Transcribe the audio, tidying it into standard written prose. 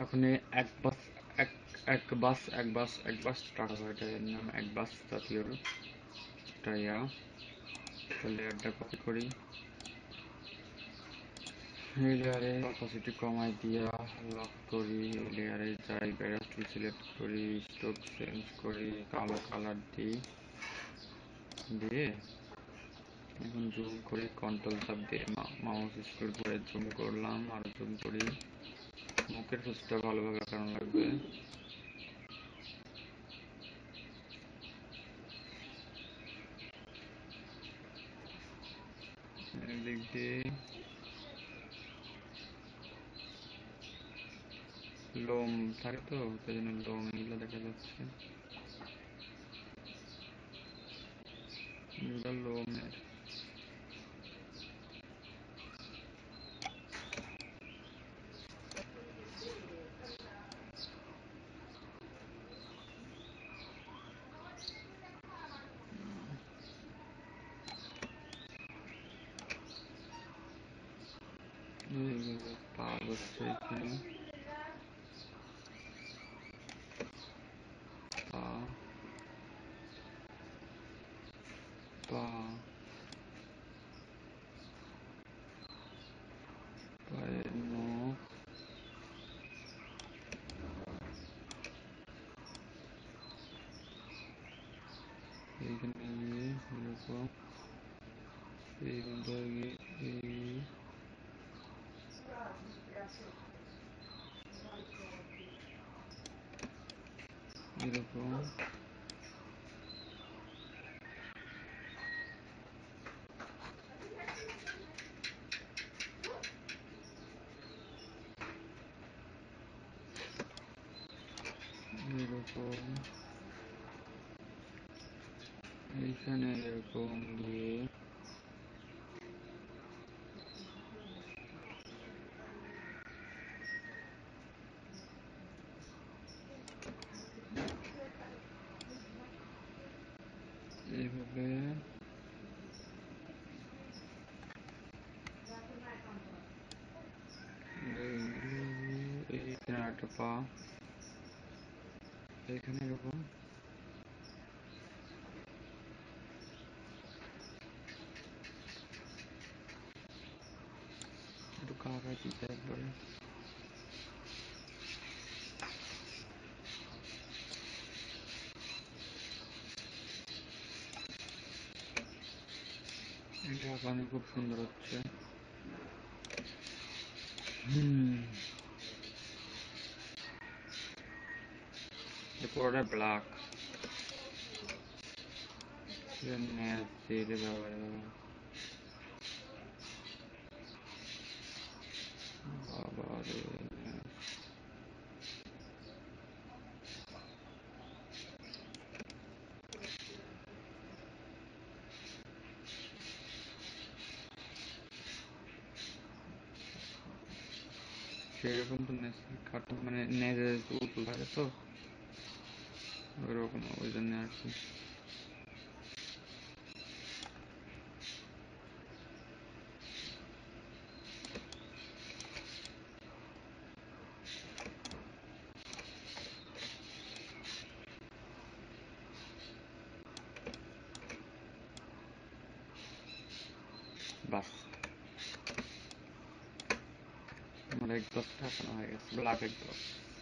এখন এক বাস টাকা হয়, এটার নাম এক বাস জাতীয় টাইয়া। লেয়ারটা কপি করি, এই লেয়ারে অপাসিটি কমাই দিয়া লক করি, এই লেয়ারে যাই ব্যারাস্টুল সিলেক্ট করি, স্ট্রোক চেঞ্জ করি, কালো কালার দিই, দিয়ে এখন জুম করি, কন্ট্রোল চাপ দিয়ে মাউস স্ক্রল করে জুম করলাম, আর জুম করি, মুখের ফেসটা ভালোভাবে আঁকানো লাগবে। এদিক দিয়ে লোম থাকে তো, তাই জন্য লোম এগুলো দেখা যাচ্ছে, এগুলো লোমের। পা বসছে এখানে, পা পা পায়ের নখ, এইখানে গিয়ে এরকম, এই মধ্যে গিয়ে এই এরকম, এরকম, এইখানে এরকম দিয়ে এইভাবে, এইখানে একটা পা, এখানে এরকম, একটু কাকা দিতে একবারে, এটা আঁকানো খুব সুন্দর হচ্ছে। পুরোটা ব্ল্যাক, ম্যাচ দিয়ে ব্যবহার বাবা রে, সেরকম তো কার্টুন মানে নেজে উঠল থাকে তো, ওইরকম ওই জন্য আর কি। বাস আমার এক গ্লাস টাকানো হয়ে গেছে, ব্ল্যাক এক গ্লাস।